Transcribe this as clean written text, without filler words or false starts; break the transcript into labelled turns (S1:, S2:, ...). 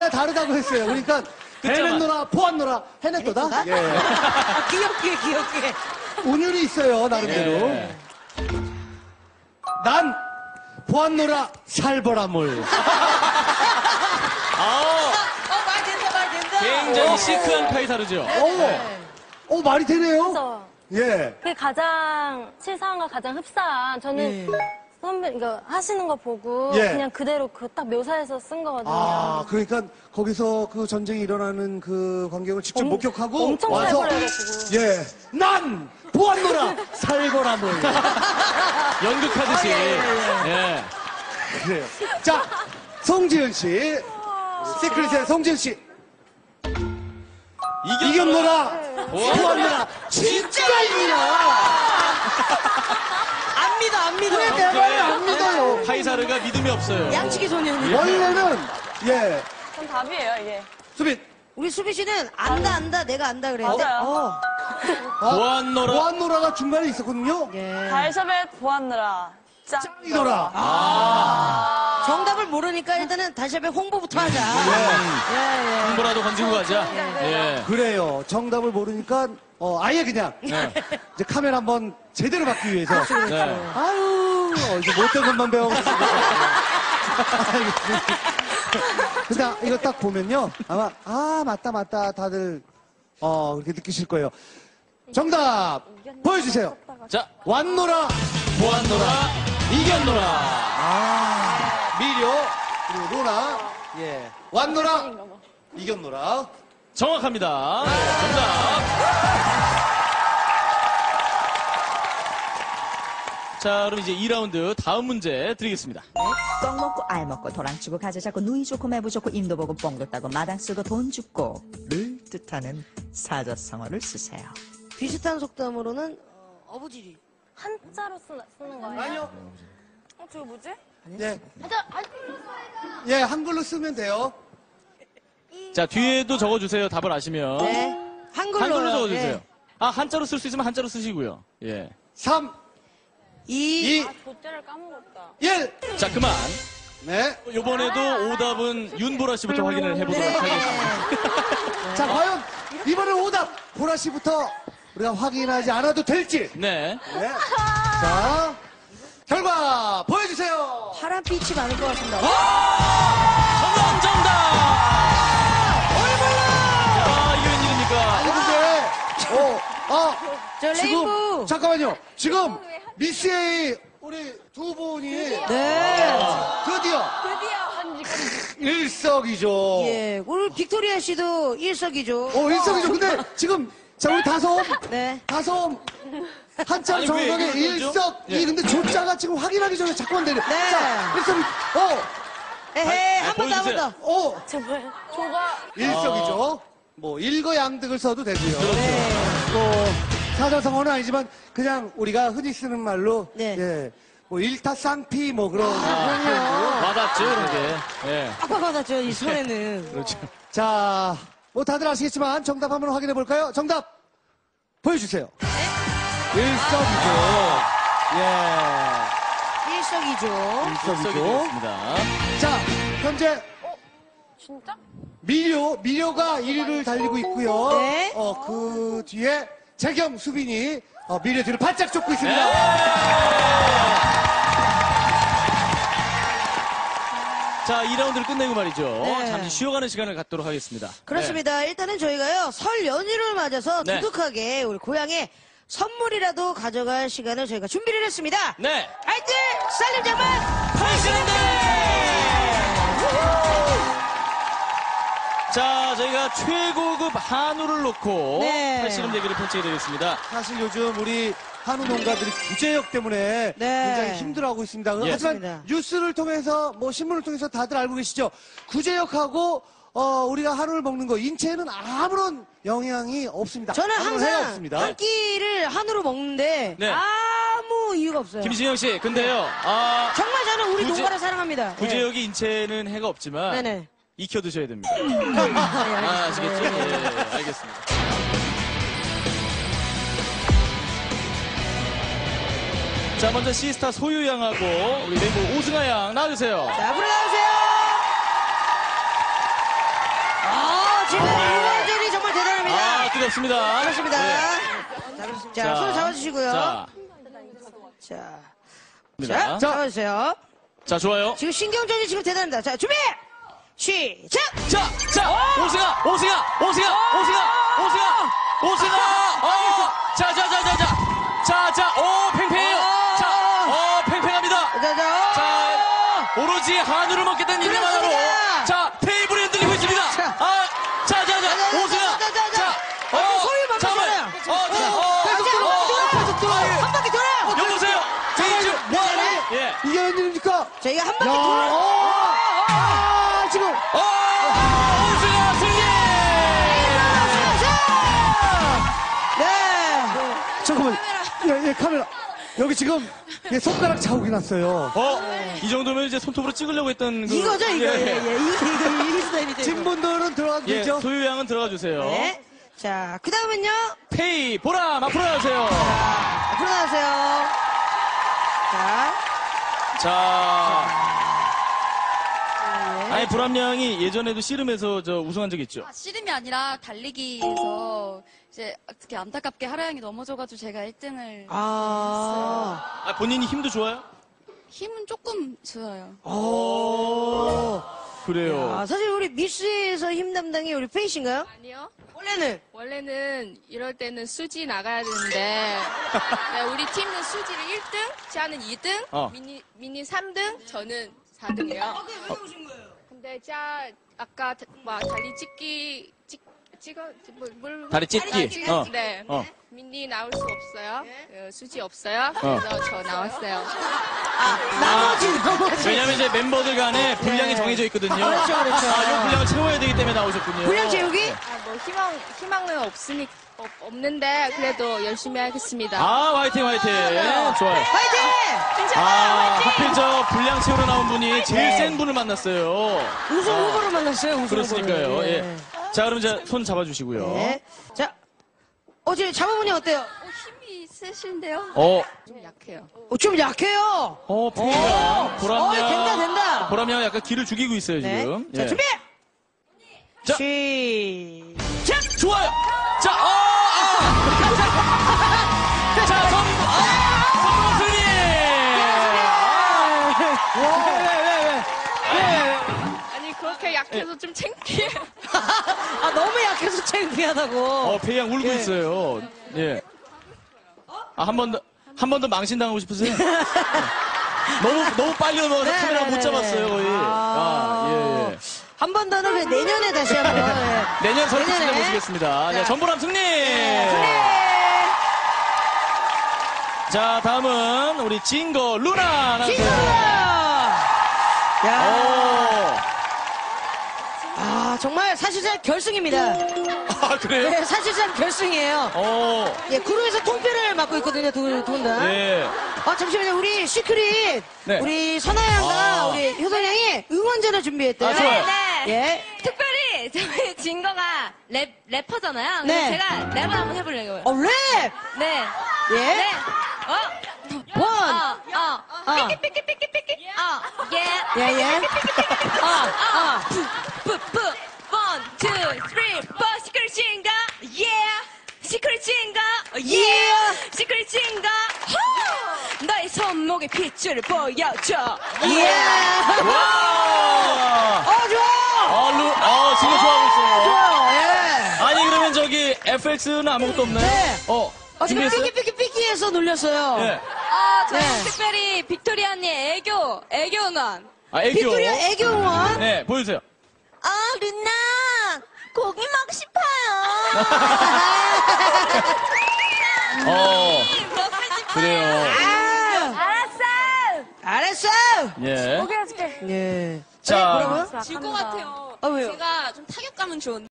S1: 다르다고 했어요. 그러니까 해냈노라 포안노라 해냈도다. 예.
S2: 귀엽게.
S1: 운율이 있어요 나름대로.
S3: 예.
S1: 난 포안노라 살벌함을.
S2: 말 된다.
S3: 굉장히 시크한 카이사르죠.
S1: 말이 되네요.
S4: 그래서
S1: 예.
S4: 그게 가장 실사한과 가장 흡사한 저는 선배 이거 하시는 거 보고
S1: 예.
S4: 그냥 그대로 그 딱 묘사해서 쓴 거거든요.
S1: 아, 그러니까 거기서 그 전쟁이 일어나는 그 광경을 직접 목격하고
S4: 엄청
S1: 와서
S4: 살벌해가지고.
S1: 예, 난 보안노라 살벌함을.
S3: 연극하듯이. 예.
S1: 그래요. 자, 송지은 씨, 시크릿의 송지은 씨, 이겼노라 보안노라 진짜입니다.
S2: 안 믿어.
S1: 왜 내 말을 안 믿어요?
S3: 카이사르가 믿음이 없어요.
S2: 양치기 소년이.
S1: 원래는 예,
S5: 전 답이에요, 이게.
S1: 수빈.
S2: 우리 수비 씨는 안다, 내가 안다 그랬는데.
S5: 맞아요.
S3: 보안노라.
S1: 보안노라가 중간에 있었거든요.
S2: 예.
S5: 달셔벳 보았느라.
S1: 짱이더라.
S2: 정답을 모르니까 일단은 다시 한번 홍보부터 하자. 예.
S3: 홍보라도 건지고 가자. 예.
S1: 그래요. 정답을 모르니까 아예 그냥
S3: 네.
S1: 이제 카메라 한번 제대로 받기 위해서.
S3: 네.
S1: 아유, 이제 못된 것만 배워가지고. 근데 이거 딱 보면요. 아마, 맞다. 다들, 그렇게 느끼실 거예요. 정답! 보여주세요.
S3: 자,
S1: 완노라!
S3: 보안노라. 이겼노라.
S1: 미려, 그리고 로나, 예. 완노라! 이겼노라.
S3: 정확합니다. 정답. 자, 그럼 이제 2라운드 다음 문제 드리겠습니다.
S6: 떡 먹고 알 먹고 도랑치고 가재 잡고 누이 좋고 매부 좋고 임도 보고 뽕도 따고 마당 쓰고 돈 줍고 를 뜻하는 사자성어를 쓰세요.
S2: 비슷한 속담으로는 어부지리.
S4: 한자로 쓰는 거예요?
S1: 아니요.
S5: 저거 뭐지?
S1: 예. 예, 한글로 쓰면 돼요.
S3: 자, 뒤에도 적어주세요. 답을 아시면.
S2: 네.
S3: 한글로 적어주세요.
S2: 네.
S3: 한자로 쓸 수 있으면 한자로 쓰시고요. 예.
S1: 3, 2,
S5: 조자를 까먹었다.
S1: 1.
S3: 자, 그만.
S1: 네.
S3: 이번에도 오답은 윤보라 씨부터 확인을 해보도록 하겠습니다.
S1: 자, 과연 이번엔 오답 보라 씨부터 우리가 확인하지 않아도 될지.
S3: 네.
S1: 네. 자, 결과 보여주세요.
S2: 파란빛이 많을 것 같습니다.
S3: 정답! 이게 웬일입니까?
S1: 아니 근데
S2: 저 레인보우.
S1: 잠깐만요. 지금 미스 A 우리 두 분이
S2: 네.
S1: 드디어 일석이조.
S2: 예. 우리 빅토리아 씨도 일석이조.
S1: 일석이조. 근데 지금 자 우리 다솜
S2: 네.
S1: 한참
S3: 아니,
S1: 정확하게
S3: 왜 이걸 그러죠?
S1: 일석이.
S3: 예.
S1: 근데 조자가 지금 확인하기 전에 자꾸 안 되네.
S2: 네.
S1: 자, 일석이.
S2: 에헤, 한 번
S3: 보여주세요.
S2: 더.
S4: 저 뭐야?
S5: 조가
S1: 일석이조. 뭐 일거양득을 써도 되고요. 뭐 사자성어는 아니지만 그냥 우리가 흔히 쓰는 말로
S2: 네.
S1: 예. 뭐 일타쌍피 뭐 그런.
S3: 와닿죠, 그게. 예.
S2: 빡빡 받았죠, 이 손에는.
S3: 그렇죠.
S1: 자, 뭐 다들 아시겠지만 정답 한번 확인해 볼까요? 정답 보여주세요. 일석이조. 예.
S2: 일석이조.
S1: 일석이조.
S3: 되겠습니다.
S1: 자, 현재
S5: 진짜?
S1: 미려가 1위를 달리고 있고요.
S2: 네.
S1: 그 뒤에 재경, 수빈이 미려 뒤를 바짝 쫓고 있습니다.
S3: 자, 2라운드를 끝내고 말이죠.
S2: 네.
S3: 잠시 쉬어가는 시간을 갖도록 하겠습니다.
S2: 그렇습니다. 일단은 저희가요, 설 연휴를 맞아서
S3: 네.
S2: 두둑하게 우리 고향에 선물이라도 가져갈 시간을 저희가 준비를 했습니다.
S3: 네.
S2: 알뜰 쌀림 장만
S3: 팔씨름대! 자, 저희가 최고급 한우를 놓고
S2: 네.
S3: 팔씨름 대결을 펼치게 되겠습니다.
S1: 사실 요즘 우리 한우 농가들이 구제역 때문에
S2: 네.
S1: 굉장히 힘들어하고 있습니다.
S3: 예.
S1: 하지만
S2: 맞습니다.
S1: 뉴스를 통해서 뭐 신문을 통해서 다들 알고 계시죠? 구제역하고 우리가 한우를 먹는 거 인체에는 아무런 영향이 없습니다.
S2: 저는
S1: 아무런 해가
S2: 항상
S1: 없습니다.
S2: 한 끼를 한우로 먹는데
S3: 네.
S2: 아무 이유가 없어요.
S3: 김신영 씨, 근데요,
S2: 정말 저는 우리
S3: 구제-
S2: 농가를 사랑합니다.
S3: 구제역이 인체에는 해가 없지만
S2: 네네.
S3: 익혀 드셔야 됩니다.
S2: 네,
S3: 아시겠죠? 예, 알겠습니다. 자, 먼저 시스타 소유 양하고 우리 레인보우 오승아 양 나와주세요.
S2: 자, 앞으로 나오세요.
S3: 수가 없습니다.
S2: 그렇습니다.
S3: 네.
S2: 자, 손을 잡아주시고요.
S3: 자,
S2: 자, 잡아주세요.
S3: 자, 좋아요.
S2: 지금 신경전이 지금 대단합니다. 자, 준비! 시작!
S3: 자, 오승아! 오, 팽팽해요. 팽팽합니다. 자, 오로지 한우를 먹겠다는 일념 하나로.
S2: 그렇습니다.
S3: 자, 테이블이 흔들리고 있습니다.
S2: 자.
S3: 오승아!
S2: 소유 만나잖아요. 한 바퀴 돌아요.
S3: 여보세요! 제이즈,
S2: 네.
S3: 예.
S1: 이게 웬일입니까?
S2: 자, 이게 한 바퀴
S1: 야,
S2: 돌아요.
S1: 지금.
S3: 오승아 승리!
S2: 네.
S1: 잠깐만. 예, 카메라. 여기 지금 손가락 자국이 났어요.
S3: 이 정도면 이제 손톱으로 찍으려고 했던 그.
S2: 이거죠, 이거.
S3: 예.
S2: 이 스타일이죠.
S1: 진분들은 들어가도
S3: 예,
S1: 되죠?
S3: 소유양은 들어가 주세요.
S2: 네. 자, 그 다음은요.
S3: 페이, 보람, 앞으로 나오세요.
S2: 앞으로 나오세요.
S3: 자. 아니, 보람 양이 예전에도 씨름에서 우승한 적 있죠?
S7: 씨름이 아니라 달리기에서 이제 어떻게 안타깝게 하라양이 넘어져가지고 제가 1등을
S2: 아.
S3: 본인이 힘도 좋아요?
S7: 힘은 조금 좋아요.
S3: 그래요.
S2: 아, 사실 우리 미스에서 힘 담당이 우리 페이신가요?
S8: 아니요.
S2: 원래는
S8: 이럴 때는 수지 나가야 되는데 네, 우리 팀은 수지를 1등, 지아는 2등, 미니 3등, 저는 4등이요.
S2: 왜 오신 거예요?
S8: 근데 자 아까 다리 찍어 뭘
S3: 다리 찢기.
S8: 네. 미니 나올 수 없어요. 수지 없어요. 그래서 저 나왔어요.
S2: 나머지.
S3: 왜냐면 이제 멤버들 간에 분량이 정해져 있거든요.
S2: 그렇죠.
S3: 이 분량을 채워야 되기 때문에 나오셨군요.
S2: 분량 채우기?
S8: 뭐 희망은 없는데 그래도 열심히 하겠습니다.
S3: 화이팅. 좋아요.
S2: 화이팅!
S3: 하필 분량 채우러 나온 분이 제일 센 분을 만났어요.
S2: 우승 후보를 만났어요, 우승
S3: 그렇으니까요.
S2: 후보를.
S3: 예. 자, 그럼 이제 손 잡아주시고요.
S2: 네. 자, 지금 잡아보니 어때요?
S7: 힘이 세신데요?
S8: 좀 약해요.
S2: 좀 약해요.
S3: 페이가 보람양.
S2: 된다.
S3: 보람양 약간 기를 죽이고 있어요,
S2: 네.
S3: 지금.
S2: 자,
S3: 예.
S2: 준비!
S3: 자.
S2: 시작!
S3: 좋아요. 자, 성공 승리!
S8: 아니 그렇게 약해서 좀 창피해.
S2: 너무 약해서 창피하다고.
S3: 페이양 울고 있어요. 예. 한 번 더 망신당하고 싶으세요? 너무 빨리 넘어가서 카메라 못 잡았어요, 거의. 예.
S2: 한 번 더는 그래, 내년에 다시 한번. 예.
S3: 내년 설득
S2: 내년에.
S3: 찾아보시겠습니다.
S2: 자.
S3: 전보람 승리!
S2: 승리!
S3: 자, 다음은 우리 진거 루나 나오세요.
S2: 야. 정말 사실상 결승입니다.
S3: 그래요?
S2: 네, 사실상 결승이에요. 예, 그룹에서 통폐를 맡고 있거든요, 두 분 다.
S3: 예.
S2: 잠시만요, 우리 시크릿.
S3: 네.
S2: 우리 선아양과 우리 효선 양이 응원전을 준비했대요.
S3: 좋아요.
S2: 예.
S7: 특별히 저희 진거가 래퍼잖아요.
S2: 네.
S7: 그래서 제가 랩을 한번 해보려고요.
S2: 랩!
S7: 네.
S2: 예.
S7: 네.
S2: 원.
S7: 삐끼삐끼삐끼삐끼. 예.
S2: 예.
S7: 푸푸푸. 1, 2, 3, 4. 시크릿 진거. 예. 시크릿 진거. 예. 시크릿 진거. 후. 너의 손목에 핏줄을 보여줘.
S2: 예.
S3: 와!
S2: 좋아!
S3: 진거 좋아하고 있어요.
S2: 좋아요, 예.
S3: 아니, 그러면 저기 FX는 아무것도 없나요?
S2: 네. 지금
S3: 준비했어요?
S2: 삐끼삐끼삐끼해서 놀렸어요.
S3: 예.
S7: 저희
S2: 네.
S7: 특별히 빅토리아 언니 애교 응원.
S3: 애교.
S2: 빅토리아 애교 응원.
S3: 네, 보여주세요.
S7: 루나 고기 먹고 싶어요. 먹고 싶어요.
S3: 그래요.
S2: 알았어!
S3: 예.
S4: 오케이, 해줄게.
S2: 예.
S3: 자.
S2: 뭐라고요?
S7: 질 것 같아요.
S2: 왜요?
S7: 제가 좀 타격감은 좋은데.